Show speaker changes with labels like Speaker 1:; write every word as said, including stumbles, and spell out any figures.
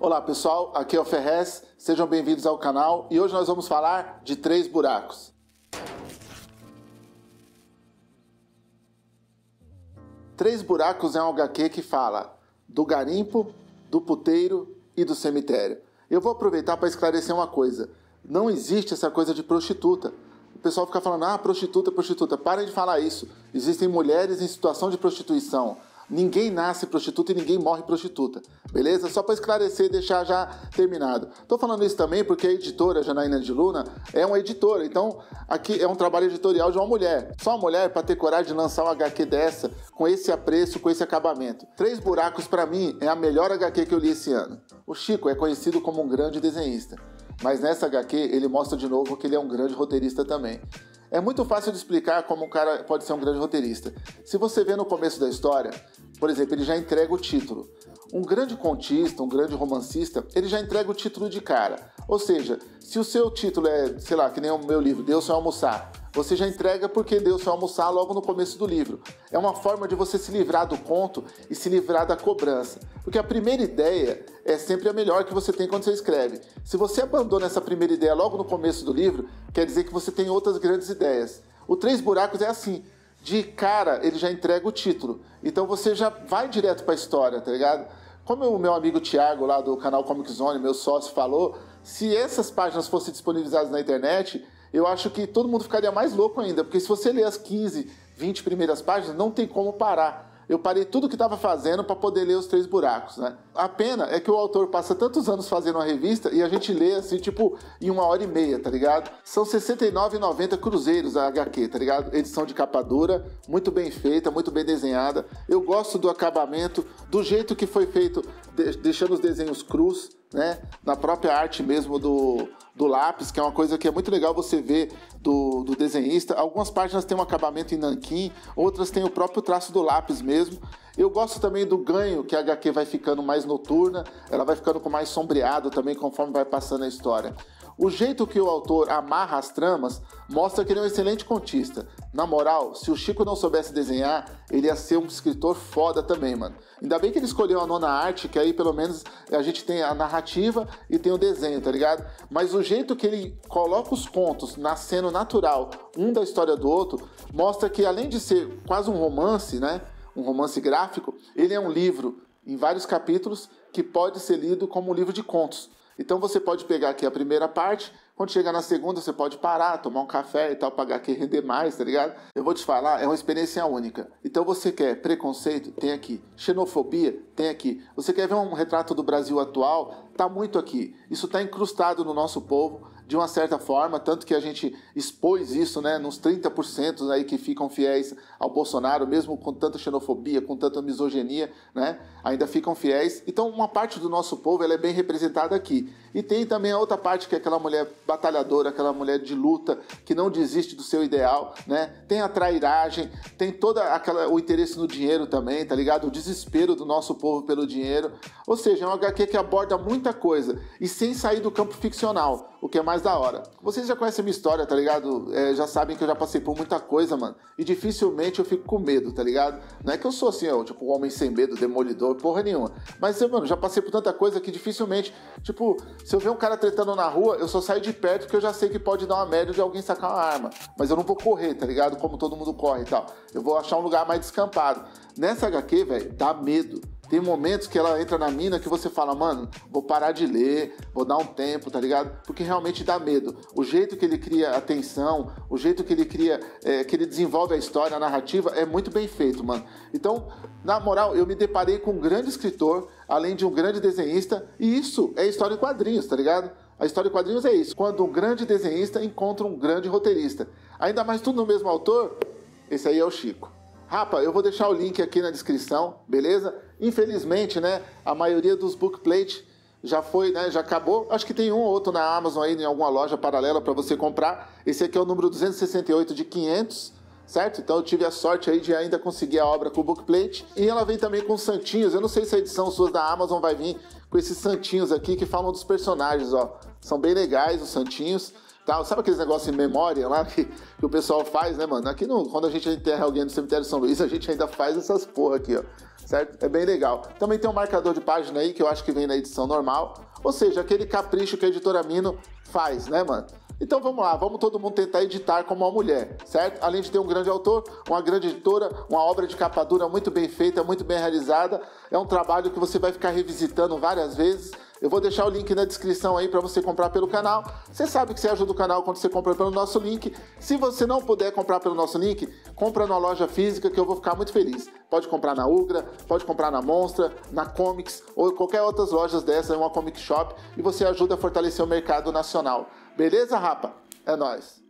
Speaker 1: Olá pessoal, aqui é o Ferrez, sejam bem-vindos ao canal e hoje nós vamos falar de Três Buracos. Três Buracos é um agá quê que fala do garimpo, do puteiro e do cemitério. Eu vou aproveitar para esclarecer uma coisa, não existe essa coisa de prostituta. O pessoal fica falando, ah, prostituta, prostituta, parem de falar isso. Existem mulheres em situação de prostituição. Ninguém nasce prostituta e ninguém morre prostituta, beleza? Só para esclarecer e deixar já terminado. Tô falando isso também porque a editora Janaína de Luna é uma editora, então aqui é um trabalho editorial de uma mulher. Só uma mulher para ter coragem de lançar um agá quê dessa, com esse apreço, com esse acabamento. Três Buracos para mim é a melhor agá quê que eu li esse ano. O Chico é conhecido como um grande desenhista, mas nessa agá quê ele mostra de novo que ele é um grande roteirista também. É muito fácil de explicar como um cara pode ser um grande roteirista. Se você vê no começo da história, por exemplo, ele já entrega o título. Um grande contista, um grande romancista, ele já entrega o título de cara. Ou seja, se o seu título é, sei lá, que nem o meu livro, Deus Foi Almoçar, você já entrega porque Deus Foi Almoçar logo no começo do livro. É uma forma de você se livrar do conto e se livrar da cobrança. Porque a primeira ideia é sempre a melhor que você tem quando você escreve. Se você abandona essa primeira ideia logo no começo do livro, quer dizer que você tem outras grandes ideias. O Três Buracos é assim. De cara, ele já entrega o título. Então você já vai direto para a história, tá ligado? Como o meu amigo Thiago, lá do canal Comic Zone, meu sócio, falou, se essas páginas fossem disponibilizadas na internet, eu acho que todo mundo ficaria mais louco ainda, porque se você ler as quinze, vinte primeiras páginas, não tem como parar. Eu parei tudo que estava fazendo para poder ler os Três Buracos, né? A pena é que o autor passa tantos anos fazendo uma revista e a gente lê assim, tipo, em uma hora e meia, tá ligado? São sessenta e nove reais e noventa centavos cruzeiros a agá quê, tá ligado? Edição de capa dura, muito bem feita, muito bem desenhada. Eu gosto do acabamento, do jeito que foi feito, deixando os desenhos crus, né? Na própria arte mesmo do, do lápis, que é uma coisa que é muito legal você ver do, do desenhista. Algumas páginas têm um acabamento em nanquim, outras têm o próprio traço do lápis mesmo. Eu gosto também do ganho, que a agá quê vai ficando mais noturna, ela vai ficando com mais sombreado também conforme vai passando a história. O jeito que o autor amarra as tramas mostra que ele é um excelente contista. Na moral, se o Chico não soubesse desenhar, ele ia ser um escritor foda também, mano. Ainda bem que ele escolheu a nona arte, que aí pelo menos a gente tem a narrativa e tem o desenho, tá ligado? Mas o jeito que ele coloca os contos nascendo natural, um da história do outro, mostra que além de ser quase um romance, né? Um romance gráfico, ele é um livro em vários capítulos que pode ser lido como um livro de contos. Então você pode pegar aqui a primeira parte, quando chegar na segunda você pode parar, tomar um café e tal, para a agá quê render mais, tá ligado? Eu vou te falar, é uma experiência única. Então você quer preconceito? Tem aqui. Xenofobia? Tem aqui. Você quer ver um retrato do Brasil atual? Tá muito aqui. Isso tá incrustado no nosso povo, de uma certa forma, tanto que a gente expôs isso, né, nos trinta por cento aí que ficam fiéis ao Bolsonaro, mesmo com tanta xenofobia, com tanta misoginia, né, ainda ficam fiéis. Então uma parte do nosso povo ela é bem representada aqui. E tem também a outra parte que é aquela mulher batalhadora, aquela mulher de luta, que não desiste do seu ideal, né, tem a trairagem, tem toda aquela, o interesse no dinheiro também, tá ligado? O desespero do nosso povo pelo dinheiro. Ou seja, é um agá quê que aborda muita coisa e sem sair do campo ficcional, o que é mais da hora. Vocês já conhecem a minha história, tá ligado? É, já sabem que eu já passei por muita coisa, mano. E dificilmente eu fico com medo, tá ligado? Não é que eu sou assim, ó, tipo, um homem sem medo, demolidor, porra nenhuma. Mas, mano, já passei por tanta coisa que dificilmente, tipo, se eu ver um cara tretando na rua, eu só saio de perto porque eu já sei que pode dar uma merda de alguém sacar uma arma. Mas eu não vou correr, tá ligado? Como todo mundo corre e tal. Eu vou achar um lugar mais descampado. Nessa agá quê, velho, dá medo. Tem momentos que ela entra na mina que você fala, mano, vou parar de ler, vou dar um tempo, tá ligado? Porque realmente dá medo. O jeito que ele cria a tensão, o jeito que ele cria, é, que ele desenvolve a história, a narrativa, é muito bem feito, mano. Então, na moral, eu me deparei com um grande escritor, além de um grande desenhista, e isso é história em quadrinhos, tá ligado? A história em quadrinhos é isso, quando um grande desenhista encontra um grande roteirista. Ainda mais tudo no mesmo autor, esse aí é o Chico. Rapa, eu vou deixar o link aqui na descrição, beleza? Infelizmente, né, a maioria dos bookplate já foi, né, já acabou. Acho que tem um ou outro na Amazon aí, em alguma loja paralela para você comprar. Esse aqui é o número duzentos e sessenta e oito de quinhentos, certo? Então eu tive a sorte aí de ainda conseguir a obra com o bookplate. E ela vem também com santinhos. Eu não sei se a edição sua da Amazon vai vir com esses santinhos aqui que falam dos personagens, ó. São bem legais os santinhos. Tá, sabe aqueles negócios em memória lá que, que o pessoal faz, né, mano? Aqui no, quando a gente enterra alguém no cemitério de São Luís, a gente ainda faz essas porra aqui, ó. certo? É bem legal. Também tem um marcador de página aí que eu acho que vem na edição normal, ou seja, aquele capricho que a editora Mino faz, né, mano? Então vamos lá, vamos todo mundo tentar editar como uma mulher, certo? Além de ter um grande autor, uma grande editora, uma obra de capa dura muito bem feita, muito bem realizada. É um trabalho que você vai ficar revisitando várias vezes. Eu vou deixar o link na descrição aí para você comprar pelo canal. Você sabe que você ajuda o canal quando você compra pelo nosso link. Se você não puder comprar pelo nosso link, compra na loja física que eu vou ficar muito feliz. Pode comprar na Ugra, pode comprar na Monstra, na Comics ou qualquer outras lojas dessa, uma Comic Shop, e você ajuda a fortalecer o mercado nacional. Beleza, rapa? É nóis!